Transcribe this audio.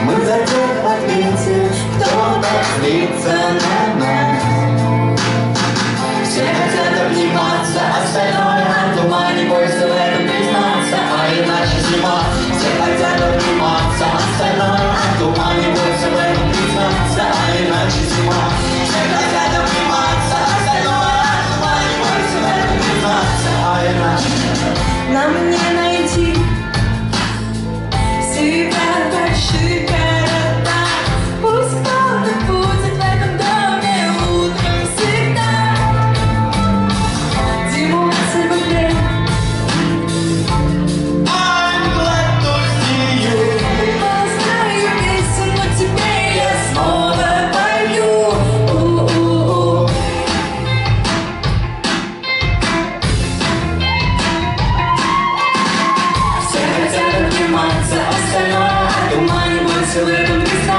Мы за тех ответим, кто так злится на нас. Все хотят обниматься, остальное о тумане, бойся в этом признаться, а иначе зима. Все хотят обниматься, остальное о тумане, бойся в этом признаться, а иначе зима. Все хотят обниматься, остальное о тумане, бойся в этом признаться, а иначе нам не найти себя в больших городах. Пусть кто-то будет в этом доме утром всегда. Зиму цветет. I'm glad to see you. Знаю песню, но теперь я снова пою. Все хотят обниматься, остальное о тумане, бойся в этом признаться.